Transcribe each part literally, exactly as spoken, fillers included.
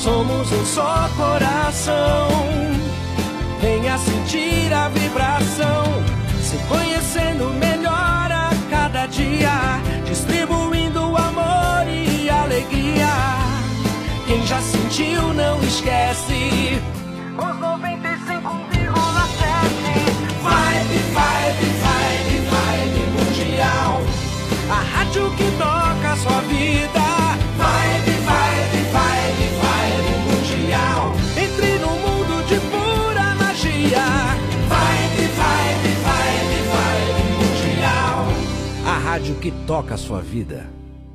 somos um só coração. Venha sentir a vibração, se conhecendo melhor a cada dia, distribuindo amor e alegria. Quem já sentiu não esquece os noventa e cinco vírgula sete. Vibe, vibe, vibe, vibe mundial, a rádio que toca a sua vida. Vibe, vibe, vibe, vibe mundial, entre no mundo de pura magia. Vibe, vibe, vibe, vibe mundial, a rádio que toca a sua vida.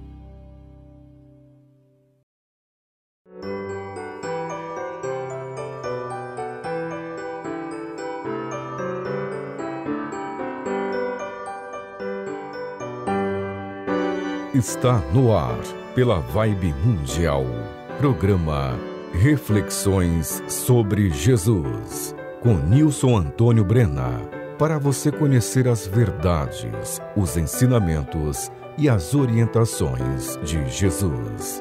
Está no ar, pela Vibe Mundial, programa Reflexões sobre Jesus, com Nilson Antônio Brena, para você conhecer as verdades, os ensinamentos e as orientações de Jesus.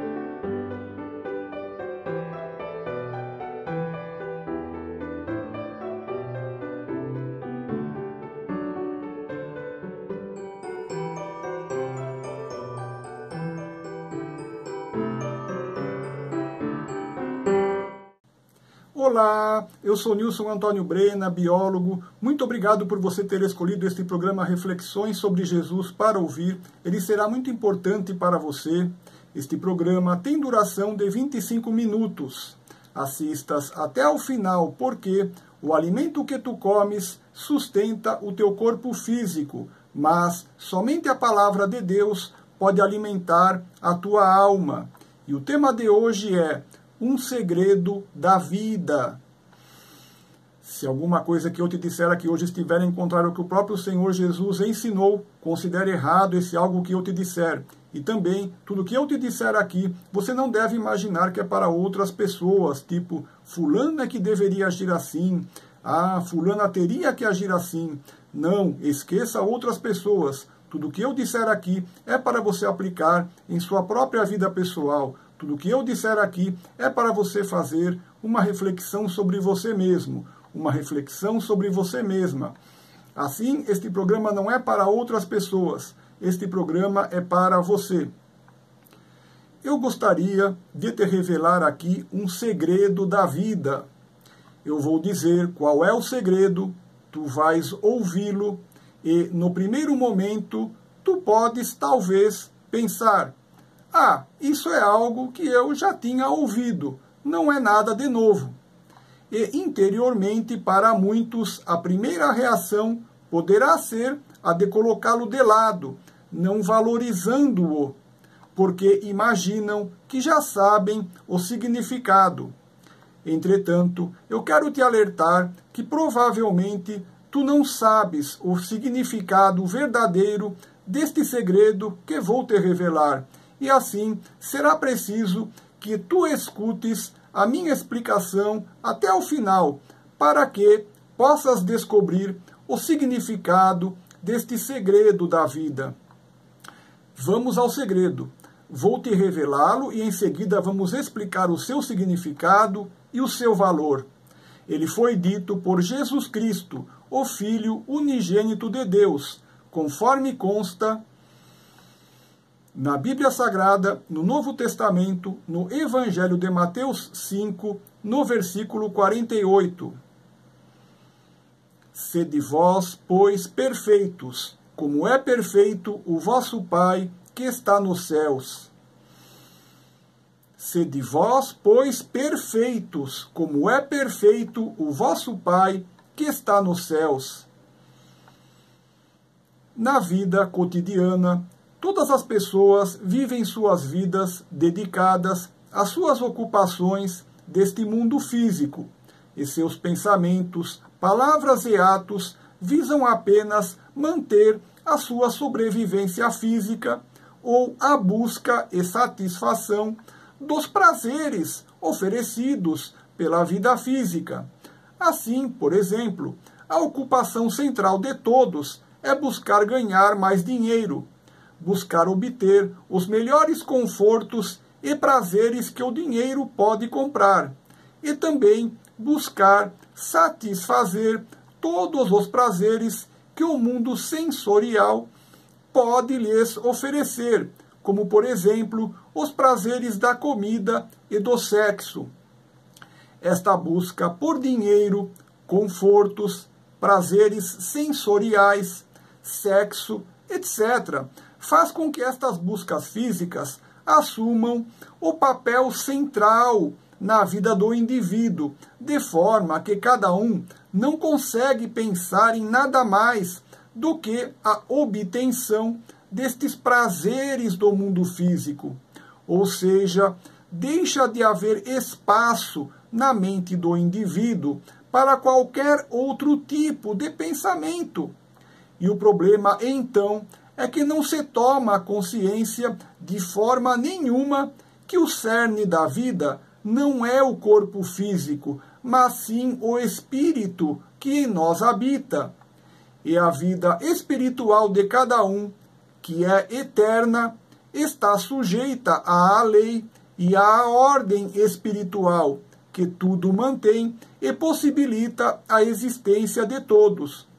Olá, eu sou Nilson Antônio Brena, biólogo. Muito obrigado por você ter escolhido este programa Reflexões sobre Jesus para ouvir. Ele será muito importante para você. Este programa tem duração de vinte e cinco minutos. Assistas até ao final, porque o alimento que tu comes sustenta o teu corpo físico, mas somente a palavra de Deus pode alimentar a tua alma. E o tema de hoje é um segredo da vida. Se alguma coisa que eu te disser aqui hoje estiver em contrário ao que o próprio Senhor Jesus ensinou, considere errado esse algo que eu te disser. E também, tudo que eu te disser aqui, você não deve imaginar que é para outras pessoas, tipo, fulano é que deveria agir assim, ah, fulana teria que agir assim. Não, esqueça outras pessoas. Tudo que eu disser aqui é para você aplicar em sua própria vida pessoal. Tudo que eu disser aqui é para você fazer uma reflexão sobre você mesmo, uma reflexão sobre você mesma. Assim, este programa não é para outras pessoas, este programa é para você. Eu gostaria de te revelar aqui um segredo da vida. Eu vou dizer qual é o segredo, tu vais ouvi-lo e, no primeiro momento, tu podes talvez pensar: ah, isso é algo que eu já tinha ouvido, não é nada de novo. E interiormente, para muitos, a primeira reação poderá ser a de colocá-lo de lado, não valorizando-o, porque imaginam que já sabem o significado. Entretanto, eu quero te alertar que provavelmente tu não sabes o significado verdadeiro deste segredo que vou te revelar. E assim, será preciso que tu escutes a minha explicação até o final, para que possas descobrir o significado deste segredo da vida. Vamos ao segredo. Vou te revelá-lo e em seguida vamos explicar o seu significado e o seu valor. Ele foi dito por Jesus Cristo, o Filho unigênito de Deus, conforme consta na Bíblia Sagrada, no Novo Testamento, no Evangelho de Mateus cinco, no versículo quarenta e oito. Sede vós, pois, perfeitos, como é perfeito o vosso Pai que está nos céus. Sede vós, pois, perfeitos, como é perfeito o vosso Pai que está nos céus. Na vida cotidiana, todas as pessoas vivem suas vidas dedicadas às suas ocupações deste mundo físico, e seus pensamentos, palavras e atos visam apenas manter a sua sobrevivência física ou a busca e satisfação dos prazeres oferecidos pela vida física. Assim, por exemplo, a ocupação central de todos é buscar ganhar mais dinheiro, buscar obter os melhores confortos e prazeres que o dinheiro pode comprar, e também buscar satisfazer todos os prazeres que o mundo sensorial pode lhes oferecer, como, por exemplo, os prazeres da comida e do sexo. Esta busca por dinheiro, confortos, prazeres sensoriais, sexo, etcétera, faz com que estas buscas físicas assumam o papel central na vida do indivíduo, de forma que cada um não consegue pensar em nada mais do que a obtenção destes prazeres do mundo físico. Ou seja, deixa de haver espaço na mente do indivíduo para qualquer outro tipo de pensamento. E o problema, então, é que não se toma consciência de forma nenhuma que o cerne da vida não é o corpo físico, mas sim o espírito que em nós habita. E a vida espiritual de cada um, que é eterna, está sujeita à lei e à ordem espiritual, que tudo mantém e possibilita a existência de todos.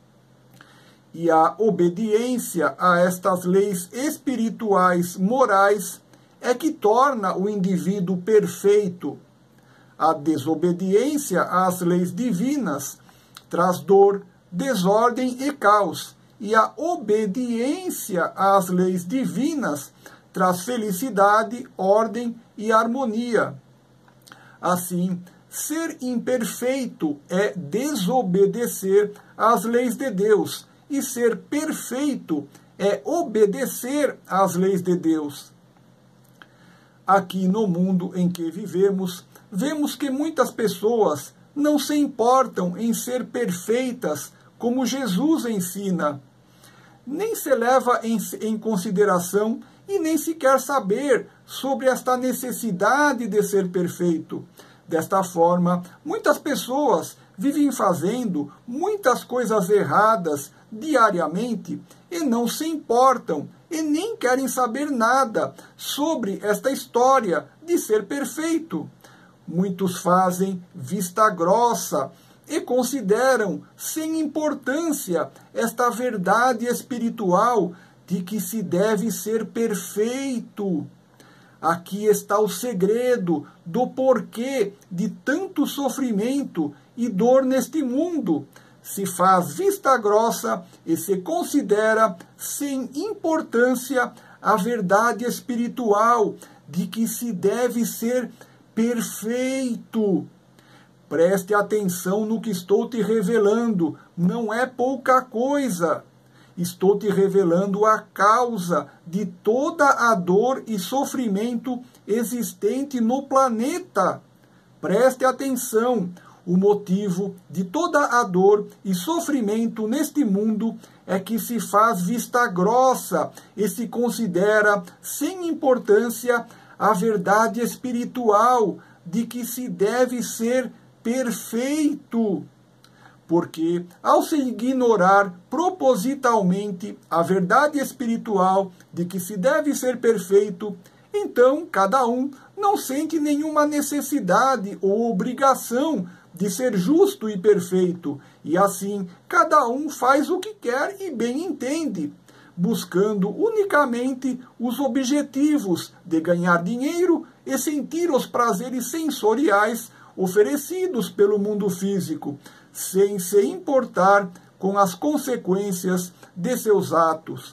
E a obediência a estas leis espirituais morais é que torna o indivíduo perfeito. A desobediência às leis divinas traz dor, desordem e caos, e a obediência às leis divinas traz felicidade, ordem e harmonia. Assim, ser imperfeito é desobedecer às leis de Deus, e ser perfeito é obedecer às leis de Deus. Aqui no mundo em que vivemos, vemos que muitas pessoas não se importam em ser perfeitas como Jesus ensina. Nem se leva em, em consideração e nem se quer saber sobre esta necessidade de ser perfeito. Desta forma, muitas pessoas vivem fazendo muitas coisas erradas diariamente e não se importam e nem querem saber nada sobre esta história de ser perfeito. Muitos fazem vista grossa e consideram sem importância esta verdade espiritual de que se deve ser perfeito. Aqui está o segredo do porquê de tanto sofrimento e dor neste mundo. Se faz vista grossa e se considera sem importância a verdade espiritual de que se deve ser perfeito. Preste atenção no que estou te revelando, não é pouca coisa. Estou te revelando a causa de toda a dor e sofrimento existente no planeta. Preste atenção, o motivo de toda a dor e sofrimento neste mundo é que se faz vista grossa e se considera sem importância a verdade espiritual de que se deve ser perfeito. Porque, ao se ignorar propositalmente a verdade espiritual de que se deve ser perfeito, então cada um não sente nenhuma necessidade ou obrigação de ser justo e perfeito, e assim cada um faz o que quer e bem entende, buscando unicamente os objetivos de ganhar dinheiro e sentir os prazeres sensoriais oferecidos pelo mundo físico, sem se importar com as consequências de seus atos.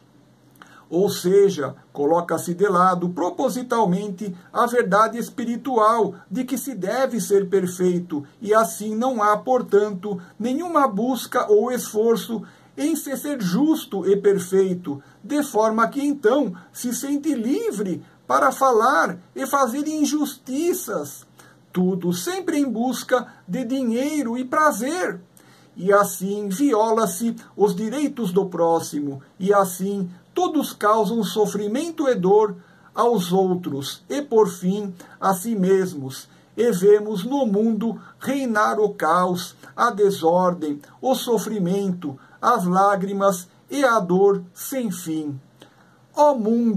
Ou seja, coloca-se de lado propositalmente a verdade espiritual de que se deve ser perfeito, e assim não há, portanto, nenhuma busca ou esforço em se ser justo e perfeito, de forma que então se sente livre para falar e fazer injustiças. Tudo sempre em busca de dinheiro e prazer. E assim viola-se os direitos do próximo, e assim todos causam sofrimento e dor aos outros, e por fim a si mesmos. E vemos no mundo reinar o caos, a desordem, o sofrimento, as lágrimas e a dor sem fim. Ó mundo,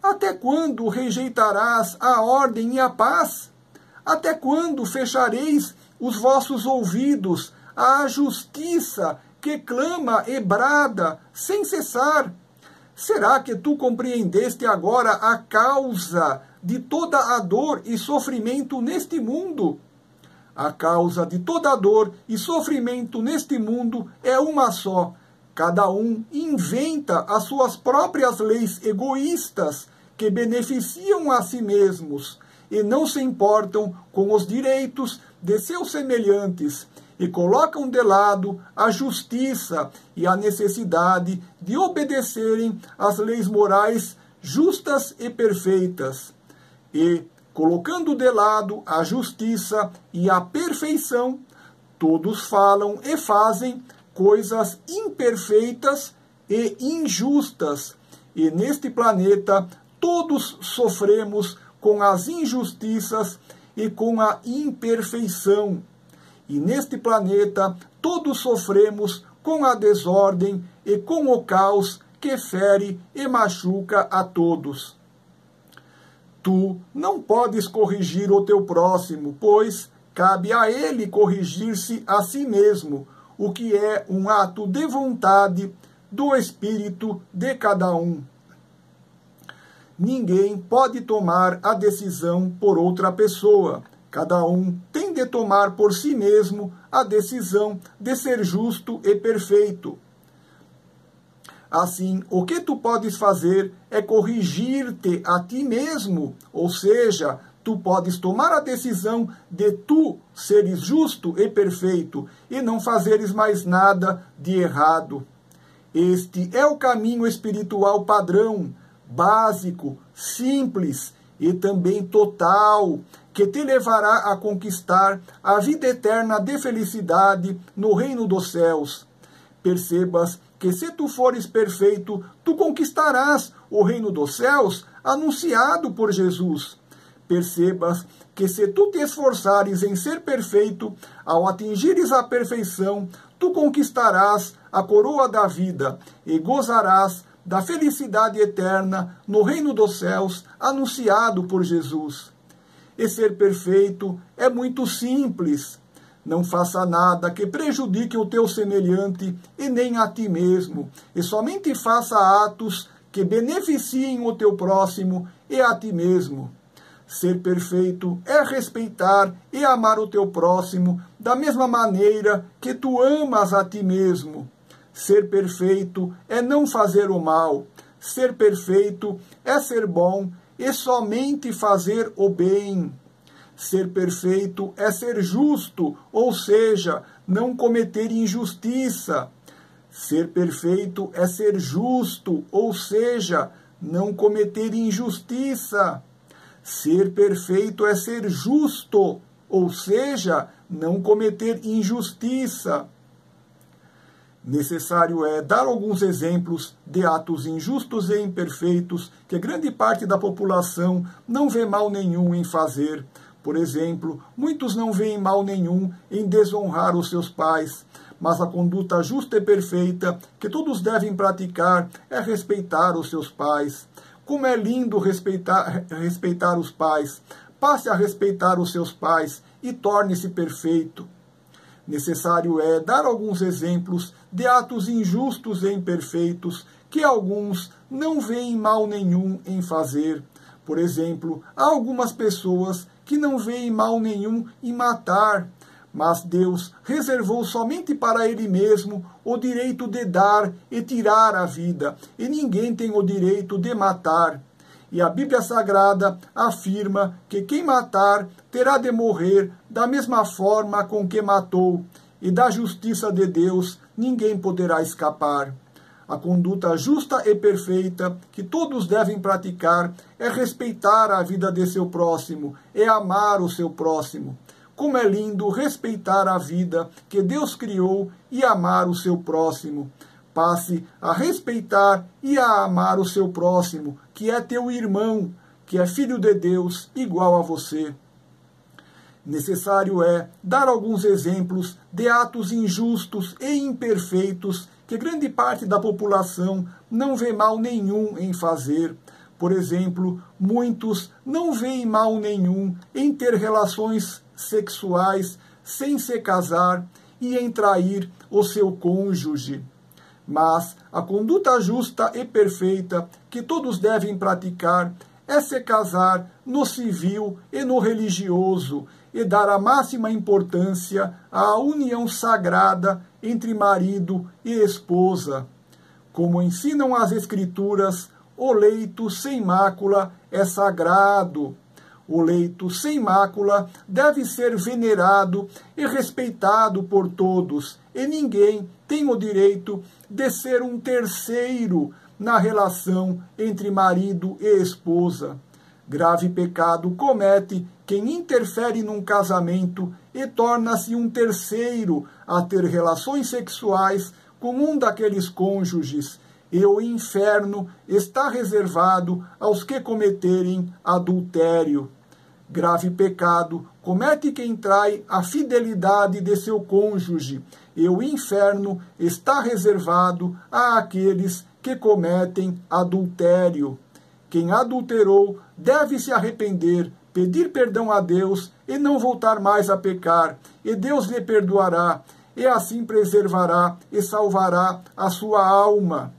Até quando rejeitarás a ordem e a paz? Até quando fechareis os vossos ouvidos à justiça que clama e brada sem cessar? Será que tu compreendeste agora a causa de toda a dor e sofrimento neste mundo? A causa de toda a dor e sofrimento neste mundo é uma só. Cada um inventa as suas próprias leis egoístas que beneficiam a si mesmos e não se importam com os direitos de seus semelhantes e colocam de lado a justiça e a necessidade de obedecerem às leis morais justas e perfeitas. E, colocando de lado a justiça e a perfeição, todos falam e fazem coisas imperfeitas e injustas. E neste planeta todos sofremos com as injustiças e com a imperfeição. E neste planeta todos sofremos com a desordem e com o caos que fere e machuca a todos. Tu não podes corrigir o teu próximo, pois cabe a ele corrigir-se a si mesmo, o que é um ato de vontade do espírito de cada um. Ninguém pode tomar a decisão por outra pessoa. Cada um tem de tomar por si mesmo a decisão de ser justo e perfeito. Assim, o que tu podes fazer é corrigir-te a ti mesmo, ou seja, tu podes tomar a decisão de tu seres justo e perfeito e não fazeres mais nada de errado. Este é o caminho espiritual padrão, básico, simples e também total, que te levará a conquistar a vida eterna de felicidade no reino dos céus. Percebas que se tu fores perfeito, tu conquistarás o reino dos céus anunciado por Jesus. Percebas que se tu te esforçares em ser perfeito, ao atingires a perfeição, tu conquistarás a coroa da vida e gozarás da felicidade eterna no reino dos céus anunciado por Jesus. E ser perfeito é muito simples. Não faça nada que prejudique o teu semelhante e nem a ti mesmo, e somente faça atos que beneficiem o teu próximo e a ti mesmo. Ser perfeito é respeitar e amar o teu próximo da mesma maneira que tu amas a ti mesmo. Ser perfeito é não fazer o mal. Ser perfeito é ser bom e somente fazer o bem. Ser perfeito é ser justo, ou seja, não cometer injustiça. Ser perfeito é ser justo, ou seja, não cometer injustiça. Ser perfeito é ser justo, ou seja, não cometer injustiça. Necessário é dar alguns exemplos de atos injustos e imperfeitos que grande parte da população não vê mal nenhum em fazer. Por exemplo, muitos não veem mal nenhum em desonrar os seus pais, mas a conduta justa e perfeita que todos devem praticar é respeitar os seus pais. Como é lindo respeitar, respeitar os pais! Passe a respeitar os seus pais e torne-se perfeito. Necessário é dar alguns exemplos de atos injustos e imperfeitos que alguns não veem mal nenhum em fazer. Por exemplo, há algumas pessoas que não veem mal nenhum em matar, mas Deus reservou somente para Ele mesmo o direito de dar e tirar a vida, e ninguém tem o direito de matar. E a Bíblia Sagrada afirma que quem matar terá de morrer da mesma forma com que matou, e da justiça de Deus ninguém poderá escapar. A conduta justa e perfeita que todos devem praticar é respeitar a vida de seu próximo, é amar o seu próximo. Como é lindo respeitar a vida que Deus criou e amar o seu próximo. Passe a respeitar e a amar o seu próximo, que é teu irmão, que é filho de Deus, igual a você. Necessário é dar alguns exemplos de atos injustos e imperfeitos que grande parte da população não vê mal nenhum em fazer. Por exemplo, muitos não veem mal nenhum em ter relações sexuais sem se casar e em trair o seu cônjuge. Mas a conduta justa e perfeita que todos devem praticar é se casar no civil e no religioso e dar a máxima importância à união sagrada entre marido e esposa. Como ensinam as Escrituras, o leito sem mácula é sagrado. O leito sem mácula deve ser venerado e respeitado por todos, e ninguém tem o direito de ser um terceiro na relação entre marido e esposa. Grave pecado comete quem interfere num casamento e torna-se um terceiro a ter relações sexuais com um daqueles cônjuges, e o inferno está reservado aos que cometerem adultério. Grave pecado comete quem trai a fidelidade de seu cônjuge, e o inferno está reservado àqueles que cometem adultério. Quem adulterou deve se arrepender, pedir perdão a Deus e não voltar mais a pecar, e Deus lhe perdoará, e assim preservará e salvará a sua alma.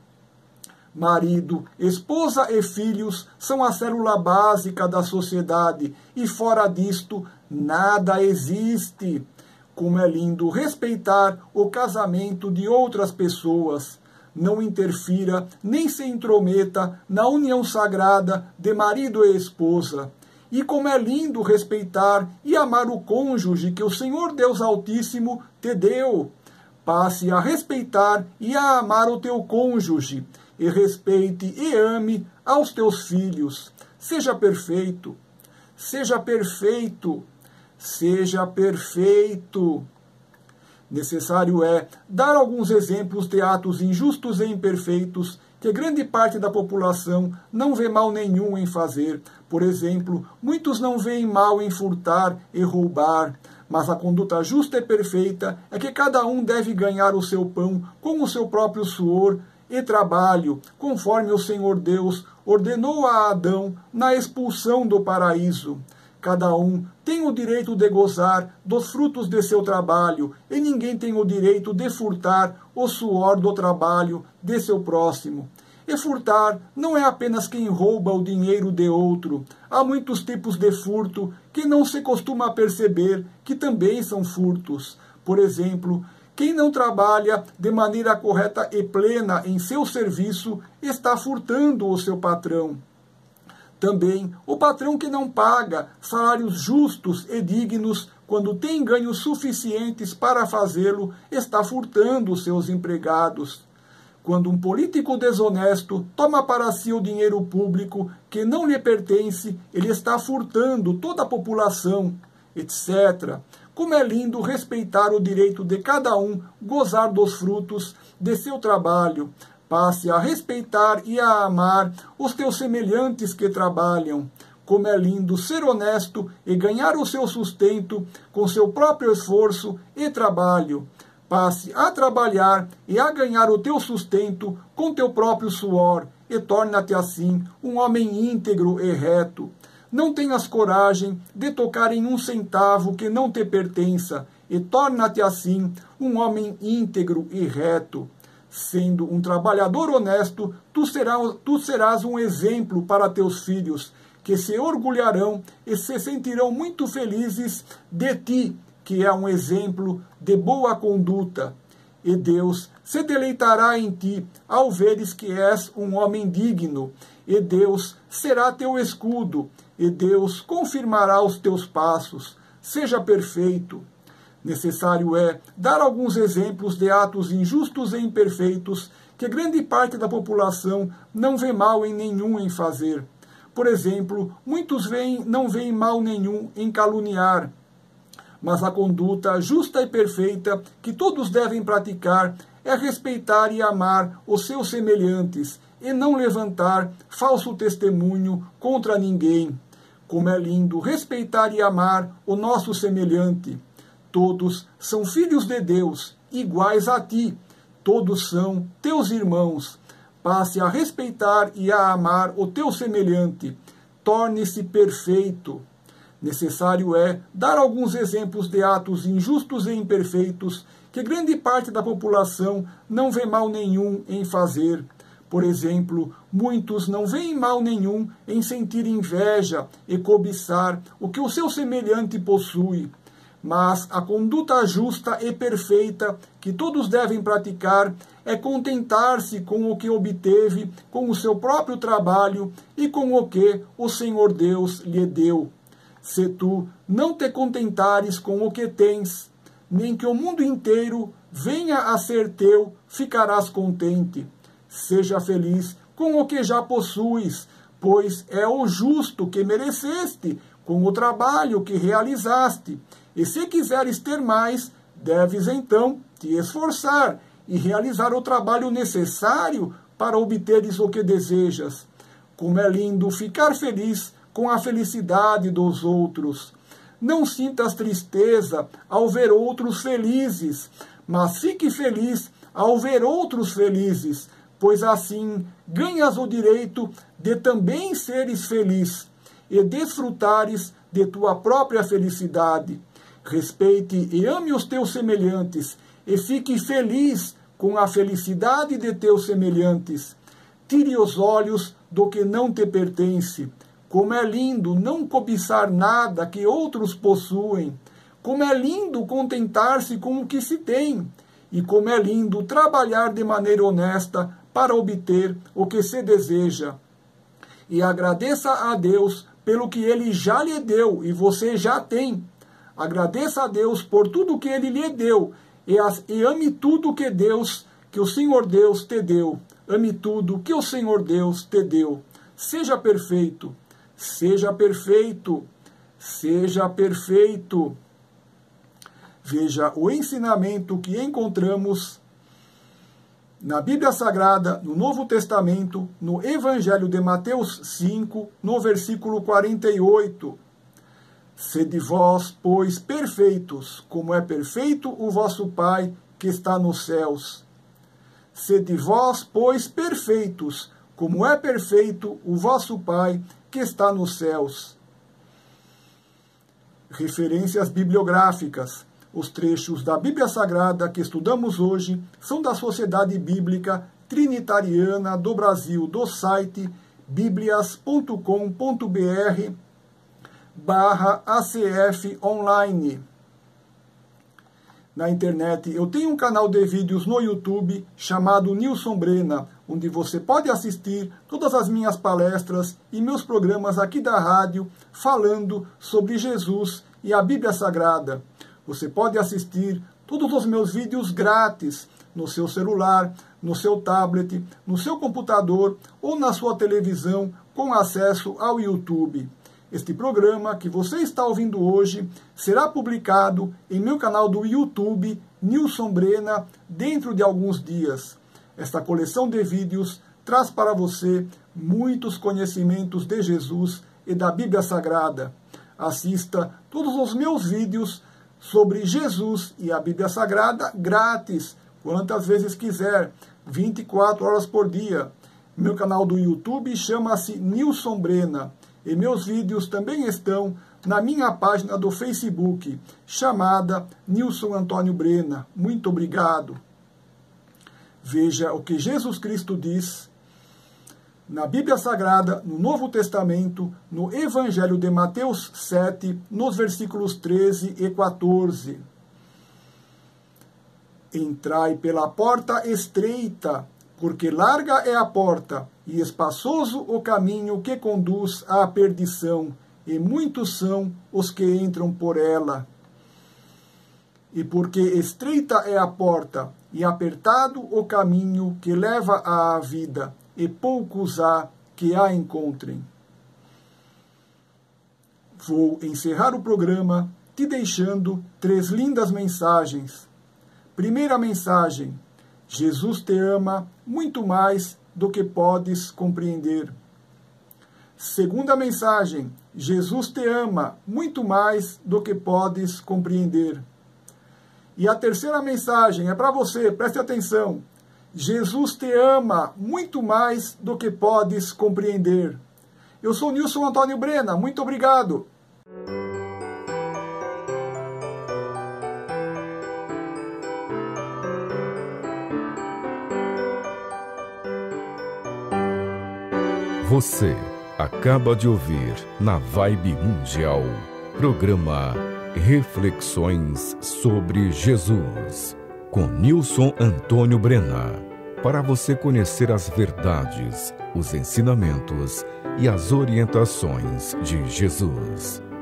Marido, esposa e filhos são a célula básica da sociedade, e fora disto nada existe. Como é lindo respeitar o casamento de outras pessoas. Não interfira nem se intrometa na união sagrada de marido e esposa. E como é lindo respeitar e amar o cônjuge que o Senhor Deus Altíssimo te deu. Passe a respeitar e a amar o teu cônjuge, e respeite e ame aos teus filhos. Seja perfeito, seja perfeito, seja perfeito. Necessário é dar alguns exemplos de atos injustos e imperfeitos que grande parte da população não vê mal nenhum em fazer. Por exemplo, muitos não veem mal em furtar e roubar, mas a conduta justa e perfeita é que cada um deve ganhar o seu pão com o seu próprio suor e trabalho, conforme o Senhor Deus ordenou a Adão na expulsão do paraíso. Cada um tem o direito de gozar dos frutos de seu trabalho, e ninguém tem o direito de furtar o suor do trabalho de seu próximo. E furtar não é apenas quem rouba o dinheiro de outro. Há muitos tipos de furto que não se costuma perceber que também são furtos. Por exemplo, quem não trabalha de maneira correta e plena em seu serviço está furtando o seu patrão. Também o patrão que não paga salários justos e dignos quando tem ganhos suficientes para fazê-lo está furtando os seus empregados. Quando um político desonesto toma para si o dinheiro público que não lhe pertence, ele está furtando toda a população, etcétera. Como é lindo respeitar o direito de cada um gozar dos frutos de seu trabalho. Passe a respeitar e a amar os teus semelhantes que trabalham. Como é lindo ser honesto e ganhar o seu sustento com seu próprio esforço e trabalho. Passe a trabalhar e a ganhar o teu sustento com teu próprio suor, e torna-te assim um homem íntegro e reto. Não tenhas coragem de tocar em um centavo que não te pertença, e torna-te assim um homem íntegro e reto. Sendo um trabalhador honesto, tu serás, tu serás um exemplo para teus filhos, que se orgulharão e se sentirão muito felizes de ti, que é um exemplo de boa conduta. E Deus se deleitará em ti ao veres que és um homem digno, e Deus será teu escudo, e Deus confirmará os teus passos. Seja perfeito. Necessário é dar alguns exemplos de atos injustos e imperfeitos que grande parte da população não vê mal em nenhum em fazer. Por exemplo, muitos veem, não veem mal nenhum em caluniar, mas a conduta justa e perfeita que todos devem praticar é respeitar e amar os seus semelhantes e não levantar falso testemunho contra ninguém. Como é lindo respeitar e amar o nosso semelhante. Todos são filhos de Deus, iguais a ti. Todos são teus irmãos. passe a respeitar e a amar o teu semelhante, torne-se perfeito. Necessário é dar alguns exemplos de atos injustos e imperfeitos que grande parte da população não vê mal nenhum em fazer. Por exemplo, muitos não veem mal nenhum em sentir inveja e cobiçar o que o seu semelhante possui. Mas a conduta justa e perfeita que todos devem praticar é contentar-se com o que obteve com o seu próprio trabalho e com o que o Senhor Deus lhe deu. Se tu não te contentares com o que tens, nem que o mundo inteiro venha a ser teu, ficarás contente. Seja feliz com o que já possuis, pois é o justo que mereceste com o trabalho que realizaste. E se quiseres ter mais, deves então te esforçar e realizar o trabalho necessário para obteres o que desejas. Como é lindo ficar feliz com a felicidade dos outros. Não sintas tristeza ao ver outros felizes, mas fique feliz ao ver outros felizes, pois assim ganhas o direito de também seres feliz e desfrutares de tua própria felicidade. Respeite e ame os teus semelhantes e fique feliz com a felicidade de teus semelhantes. Tire os olhos do que não te pertence. Como é lindo não cobiçar nada que outros possuem. Como é lindo contentar-se com o que se tem. E como é lindo trabalhar de maneira honesta para obter o que se deseja. E agradeça a Deus pelo que Ele já lhe deu e você já tem. Agradeça a Deus por tudo que Ele lhe deu e, as, e ame tudo que Deus, que o Senhor Deus te deu. Ame tudo que o Senhor Deus te deu. Seja perfeito, seja perfeito, seja perfeito. Veja o ensinamento que encontramos na Bíblia Sagrada, no Novo Testamento, no Evangelho de Mateus cinco, no versículo quarenta e oito. Sede vós, pois, perfeitos, como é perfeito o vosso Pai que está nos céus. Sede vós, pois, perfeitos, como é perfeito o vosso Pai que está nos céus. Referências bibliográficas. Os trechos da Bíblia Sagrada que estudamos hoje são da Sociedade Bíblica Trinitariana do Brasil, do site biblias ponto com ponto br barra A C F online. Na internet eu tenho um canal de vídeos no YouTube chamado Nilson Brena, onde você pode assistir todas as minhas palestras e meus programas aqui da rádio falando sobre Jesus e a Bíblia Sagrada. Você pode assistir todos os meus vídeos grátis no seu celular, no seu tablet, no seu computador ou na sua televisão com acesso ao YouTube. Este programa que você está ouvindo hoje será publicado em meu canal do YouTube, Nilson Brena, dentro de alguns dias. Esta coleção de vídeos traz para você muitos conhecimentos de Jesus e da Bíblia Sagrada. Assista todos os meus vídeos sobre Jesus e a Bíblia Sagrada grátis, quantas vezes quiser, vinte e quatro horas por dia. Meu canal do YouTube chama-se Nilson Brena. E meus vídeos também estão na minha página do Facebook, chamada Nilson Antônio Brena. Muito obrigado. Veja o que Jesus Cristo diz na Bíblia Sagrada, no Novo Testamento, no Evangelho de Mateus sete, nos versículos treze e quatorze. Entrai pela porta estreita, porque larga é a porta, e espaçoso o caminho que conduz à perdição, e muitos são os que entram por ela. E porque estreita é a porta, e apertado o caminho que leva à vida, e poucos há que a encontrem. Vou encerrar o programa te deixando três lindas mensagens. Primeira mensagem: Jesus te ama muito mais do que podes compreender. Segunda mensagem: Jesus te ama muito mais do que podes compreender. E a terceira mensagem é para você, preste atenção. Jesus te ama muito mais do que podes compreender. Eu sou Nilson Antônio Brena, muito obrigado. Você acaba de ouvir na Vibe Mundial, programa Reflexões sobre Jesus, com Nilson Antônio Brena, para você conhecer as verdades, os ensinamentos e as orientações de Jesus.